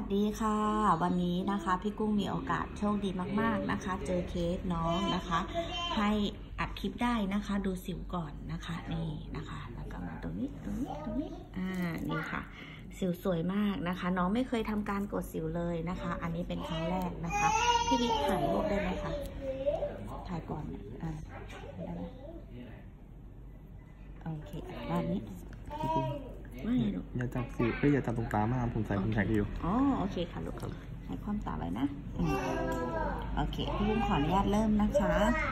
ดีค่ะวันนี้นะคะพี่กุ้งมีโอกาสโชคดีมากๆนะคะเจอเคสน้องนะคะให้อัดคลิปได้นะคะดูสิวก่อนนะคะนี่นะคะแล้วก็มาตรงนี้นี่ค่ะสิวสวยมากนะคะน้องไม่เคยทำการกดสิวเลยนะคะอันนี้เป็นครั้งแรกนะคะพี่บิ๊กถ่ายรูปได้ไหมคะถ่ายก่อนได้ไหมโอเคด้านนี้ไม่ลูกอย่าจับสิอย่าจับตรงตามากผมใส่คอนแทคอยู่อ๋อโอเคค่ะลูกใช้ความตาไว้นะโอเคพี่บุ้งขออนุญาตเริ่มนะคะ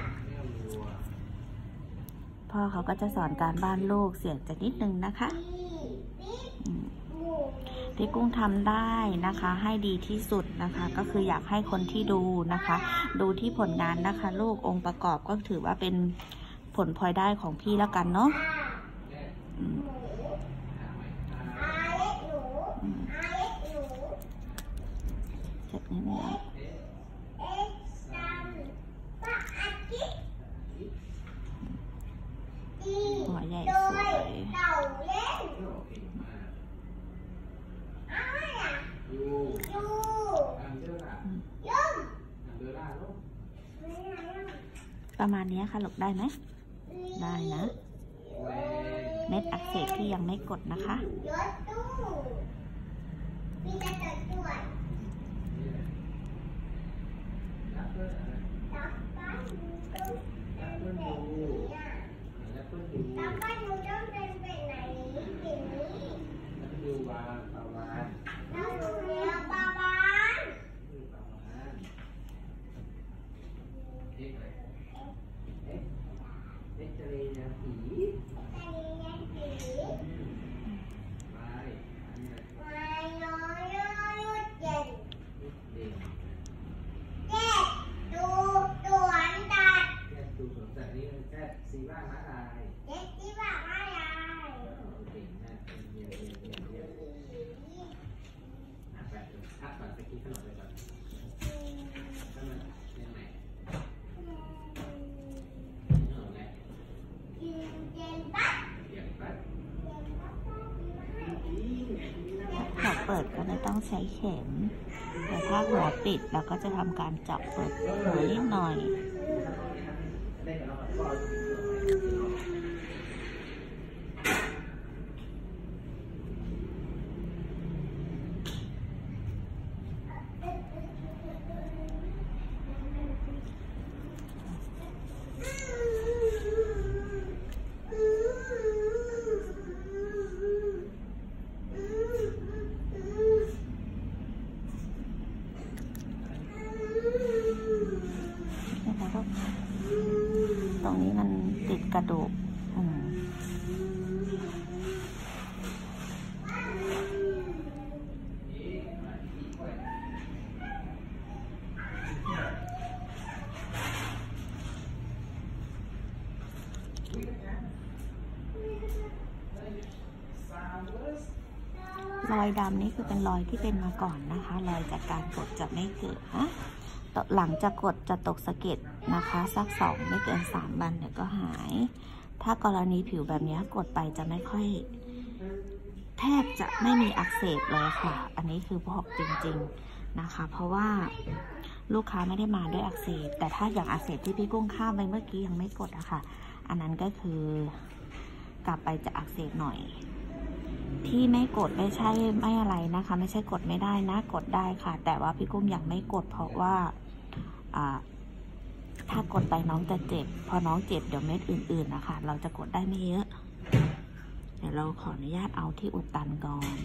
พ่อเขาก็จะสอนการบ้านลูกเสียงจะนิดนึงนะคะพี่กุ้งทำได้นะคะให้ดีที่สุดนะคะก็คืออยากให้คนที่ดูนะคะดูที่ผลงานนะคะลูกองค์ประกอบก็ถือว่าเป็นผลพลอยได้ของพี่แล้วกันเนาะเสร็จนิดนึงหัวใหญ่สวยประมาณนี้ค่ะลูกได้ไหมได้นะเม็ดอักเสบที่ยังไม่กดนะคะเปิดก็ไม่ต้องใช้เข็มแต่ถ้าหัวปิดเราก็จะทำการเจาะเปิดหัวนิดหน่อยตรงนี้มันติดกระดูกรอยดำนี่คือเป็นรอยที่เป็นมาก่อนนะคะรอยจากการกดจะไม่เกิดนะหลังจากกดจะตกสะเก็ดนะคะสัก2ไม่เกิน3 วันเดี๋ยวก็หายถ้ากรณีผิวแบบนี้กดไปจะไม่ค่อยแทบจะไม่มีอักเสบเลยค่ะอันนี้คือบอกจริงๆนะคะเพราะว่าลูกค้าไม่ได้มาด้วยอักเสบแต่ถ้าอย่างอักเสบที่พี่กุ้งข้ามไปเมื่อกี้ยังไม่กดอะค่ะอันนั้นก็คือกลับไปจะอักเสบหน่อยที่ไม่กดไม่ใช่ไม่อะไรนะคะไม่ใช่กดไม่ได้นะกดได้ค่ะแต่ว่าพี่กุ้งยังไม่กดเพราะว่าถ้ากดไปน้องจะเจ็บพอน้องเจ็บเดี๋ยวเม็ดอื่นๆนะคะเราจะกดได้ไม่เยอะเดี๋ยวเราขออนุญาตเอาที่อุดตันก่อน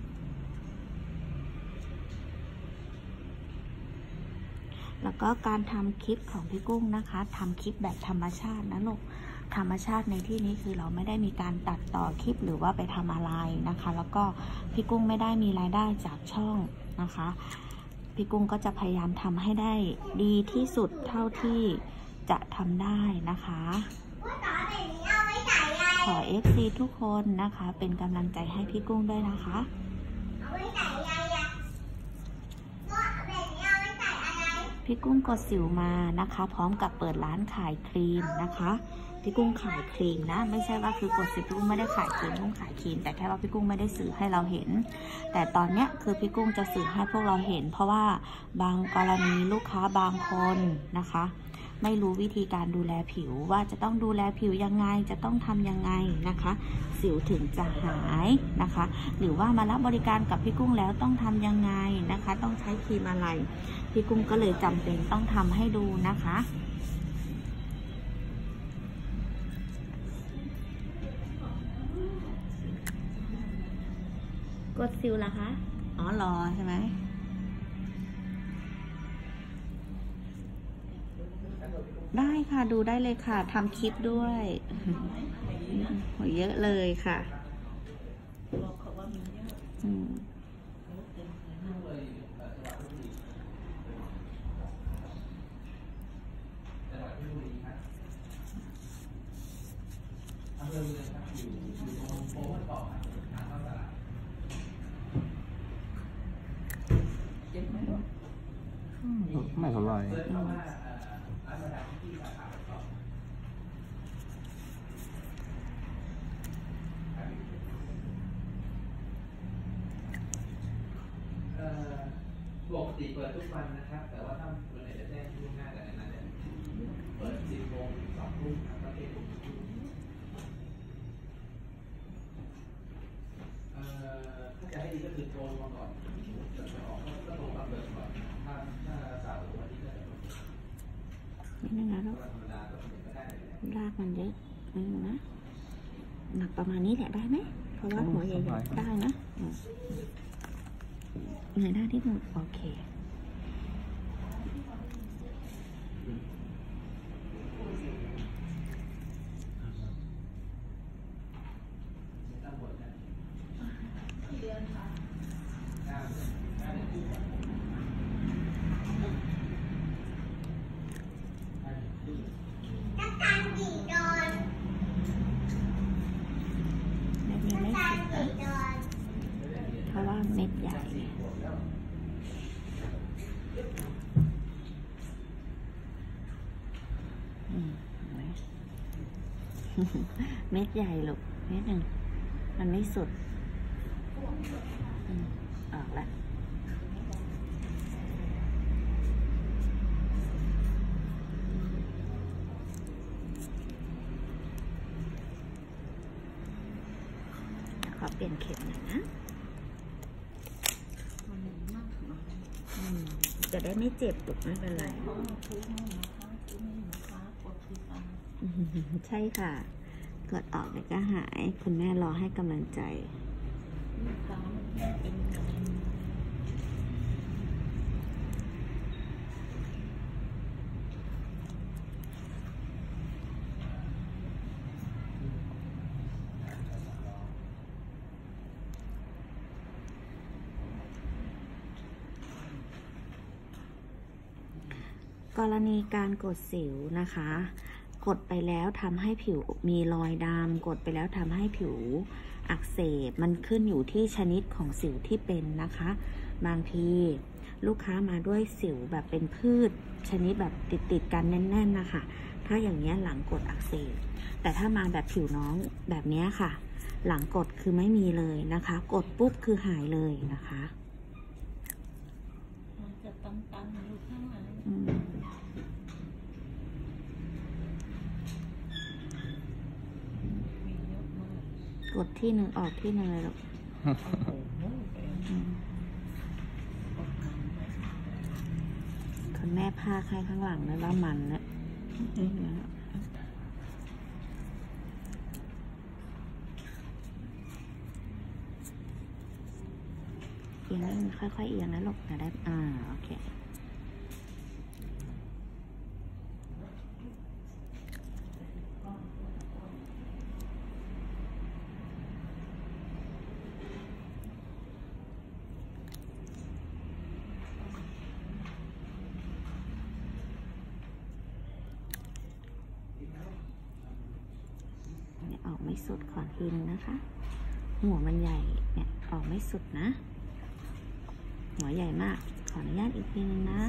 แล้วก็การทำคลิปของพี่กุ้งนะคะทำคลิปแบบธรรมชาตินะลูกธรรมชาติในที่นี้คือเราไม่ได้มีการตัดต่อคลิปหรือว่าไปทำอะไรนะคะแล้วก็พี่กุ้งไม่ได้มีรายได้จากช่องนะคะพี่กุ้งก็จะพยายามทำให้ได้ดีที่สุดเท่าที่จะทำได้นะคะขอ FC ทุกคนนะคะเป็นกำลังใจให้พี่กุ้งด้วยนะคะ พี่กุ้งกดสิวมานะคะพร้อมกับเปิดร้านขายครีมนะคะพี่กุ้งขายครีมนะไม่ใช่ว่าคือกดสิบพี่กุ้งไม่ได้ขายครีมพี่กุ้งขายครีมแต่แค่ว่าพี่กุ้งไม่ได้สื่อให้เราเห็นแต่ตอนเนี้ยคือพี่กุ้งจะสื่อให้พวกเราเห็นเพราะว่าบางกรณีลูกค้าบางคนนะคะไม่รู้วิธีการดูแลผิวว่าจะต้องดูแลผิวยังไงจะต้องทำยังไงนะคะสิวถึงจะหายนะคะหรือว่ามารับบริการกับพี่กุ้งแล้วต้องทำยังไงนะคะต้องใช้ครีมอะไรพี่กุ้งก็เลยจำเป็นต้องทำให้ดูนะคะกดสิวเหรอคะอ๋อรอใช่ไหมได้ค่ะดูได้เลยค่ะทำคลิปด้วยเยอะเลยค่ะไม่เท่าไหร่ปกติเปิดทุกวันนะครับแต่ว่าถ้าวันไหนจะแจ้งล่วงหน้าแต่ในนั้นเนี่ยเปิด 10 โมงถึง 2 ทุ่มครับประเทศผมถ้าจะให้ดีก็คือโทรมาก่อนจะออกก็โทรมาเปิดก่อนถ้าสาววันนี้ก็จะนี่นะลูกลากมันเยอะนะหนักประมาณนี้แหละได้ไหมเพราะว่าหัวใหญ่ๆได้นะเหนื่อยหน้าที่หมดโอเคเพราะว่าเม็ดใหญ่เม็ดใหญ่ลูกเม็ดหนึ่งมันไม่สุดออกแล้วขอเปลี่ยนเข็มหน่อยนะจะได้ไม่เจ็บลูกไม่เป็นไรใช่ค่ะกดออกเดี๋ยวก็หายคุณแม่รอให้กำลังใจกรณีการกดสิวนะคะกดไปแล้วทำให้ผิวมีรอยดำกดไปแล้วทำให้ผิวอักเสบมันขึ้นอยู่ที่ชนิดของสิวที่เป็นนะคะบางทีลูกค้ามาด้วยสิวแบบเป็นพืชชนิดแบบติดกันแน่นๆนะคะถ้าอย่างนี้หลังกดอักเสบแต่ถ้ามาแบบผิวน้องแบบนี้ค่ะหลังกดคือไม่มีเลยนะคะกดปุ๊บคือหายเลยนะคะจะตันๆอยู่ข้างหลังกดที่หนึ่งออกที่หนึ่งเลยหรอกคุณแม่พาใครข้างหลังเลยว่ามันเนี่ยเอียงนิดนึงค่อยๆเอียงนะลูกจะได้โอเคออกไม่สุดขอทีนึงนะคะ หัวมันใหญ่เนี่ยออกไม่สุดนะหัวใหญ่มากขออนุญาตอีกทีนึงนะ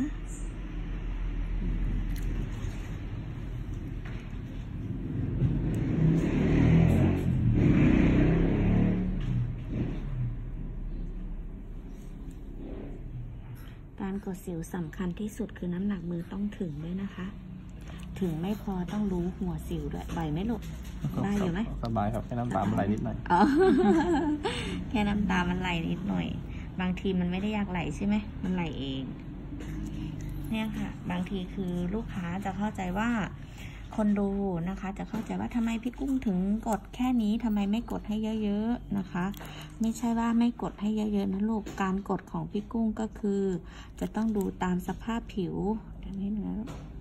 การกดสิวสำคัญที่สุดคือน้ำหนักมือต้องถึงด้วยนะคะ ถึงไม่พอต้องรู้หัวสิวด้วยไหวไหมลูกได้อยู่ไหมสบายครับแค่น้ำตามันไหลนิดหน่อยแค่น้ำตามันไหลนิดหน่อยบางทีมันไม่ได้อยากไหลใช่ไหมมันไหลเองเนี่ยค่ะบางทีคือลูกค้าจะเข้าใจว่าคนดูนะคะจะเข้าใจว่าทำไมพี่กุ้งถึงกดแค่นี้ทำไมไม่กดให้เยอะๆนะคะไม่ใช่ว่าไม่กดให้เยอะๆนะลูกการกดของพี่กุ้งก็คือจะต้องดูตามสภาพผิวอันนี้นะ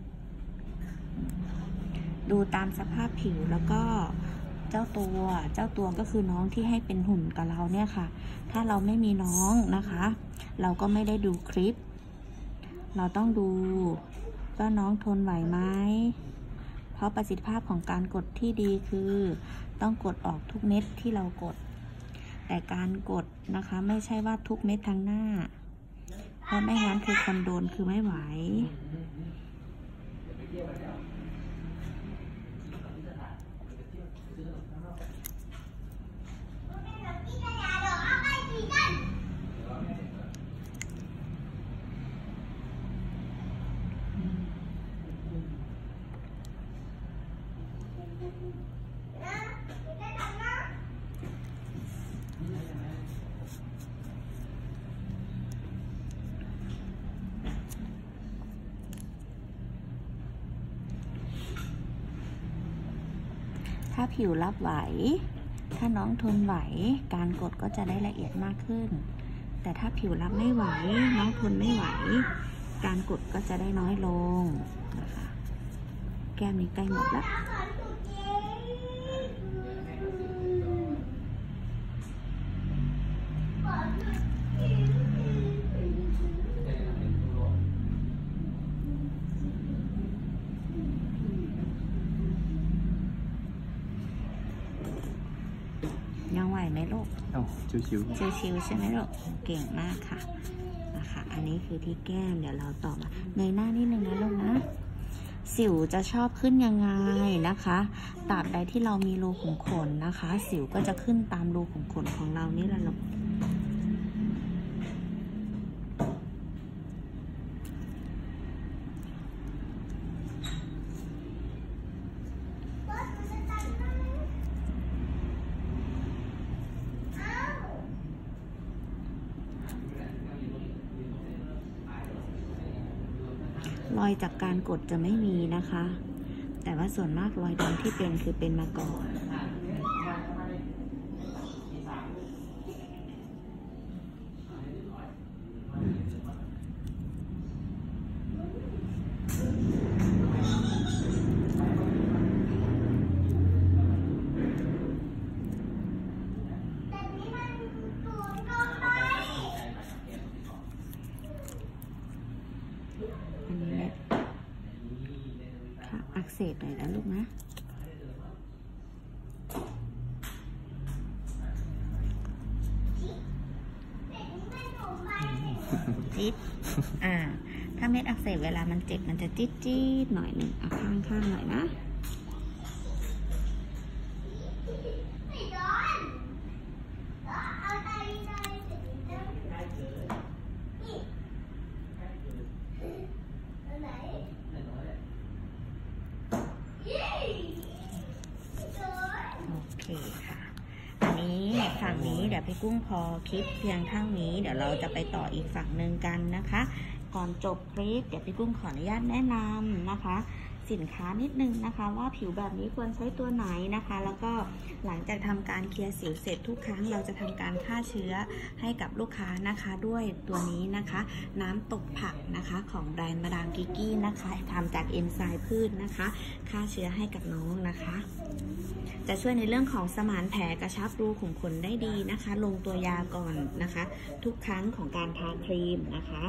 ดูตามสภาพผิวแล้วก็เจ้าตัวก็คือน้องที่ให้เป็นหุ่นกับเราเนี่ยค่ะถ้าเราไม่มีน้องนะคะเราก็ไม่ได้ดูคลิปเราต้องดูว่าน้องทนไหวไหมเพราะประสิทธิภาพของการกดที่ดีคือต้องกดออกทุกเม็ดที่เรากดแต่การกดนะคะไม่ใช่ว่าทุกเม็ดทั้งหน้าเพราะไม่งั้นคือคนโดนคือไม่ไหวถ้าผิวรับไหวถ้าน้องทนไหวการกดก็จะได้ละเอียดมากขึ้นแต่ถ้าผิวรับไม่ไหวน้องทนไม่ไหวการกดก็จะได้น้อยลงนะคะแก้มนี้ใกล้หมดแล้วยังไหวไหมลูกชิวๆใช่ไหมลูกเก่งมากค่ะนะคะอันนี้คือที่แก้มเดี๋ยวเราต่อมาในหน้านิดนึงนะลูกนะสิวจะชอบขึ้นยังไงนะคะตราบใดที่เรามีรูขุมขนนะคะสิวก็จะขึ้นตามรูขุมขนของเรานี่แหละลูกรอยจากการกดจะไม่มีนะคะแต่ว่าส่วนมากรอยดำที่เป็นคือเป็นมาก่อนอันนี้แหละค่ะอักเสบหน่อยนะลูกนะจิ๊ดถ้าเม็ดอักเสบเวลามันเจ็บมันจะจี๊ดหน่อยหนึ่งข้างหน่อยนะโอเคค่ะอันนี้ฝั่งนี้เดี๋ยวพี่กุ้งพอคลิปเพียงเท่านี้เดี๋ยวเราจะไปต่ออีกฝั่งหนึ่งกันนะคะก่อนจบคลิปเดี๋ยวพี่กุ้งขออนุญาตแนะนำนะคะสินค้านิดนึงนะคะว่าผิวแบบนี้ควรใช้ตัวไหนนะคะแล้วก็หลังจากทำการเคลียร์สิวเสร็จทุกครั้งเราจะทำการฆ่าเชื้อให้กับลูกค้านะคะด้วยตัวนี้นะคะน้ำตกผักนะคะของแบรนด์มาดามกิกกี้นะคะทำจากเอนไซม์พืชนะคะฆ่าเชื้อให้กับน้องนะคะจะช่วยในเรื่องของสมานแผลกระชับรูขุมขนได้ดีนะคะลงตัวยาก่อนนะคะทุกครั้งของการทาครีมนะคะ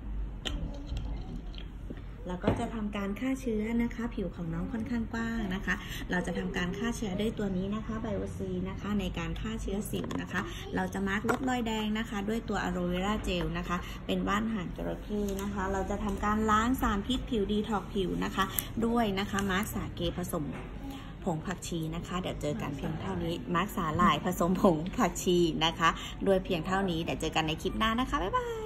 แล้วก็จะทำการฆ่าเชื้อนะคะผิวของน้องค่อนข้างกว้างนะคะเราจะทำการฆ่าเชื้อด้วยตัวนี้นะคะไบโอซีนะคะในการฆ่าเชื้อสิวนะคะเราจะมาร์กลดรอยแดงนะคะด้วยตัวอะโลเวราเจลนะคะเป็นว่านหางจระเข้นะคะเราจะทำการล้างสารพิษผิวดีท็อกผิวนะคะด้วยนะคะมาร์กสาเกผสมผงผักชีนะคะเดี๋ยวเจอกันเพียงเท่านี้มาร์กสาหร่ายผสมผงผักชีนะคะโดยเพียงเท่านี้เดี๋ยวเจอกันในคลิปหน้านะคะบ๊ายบาย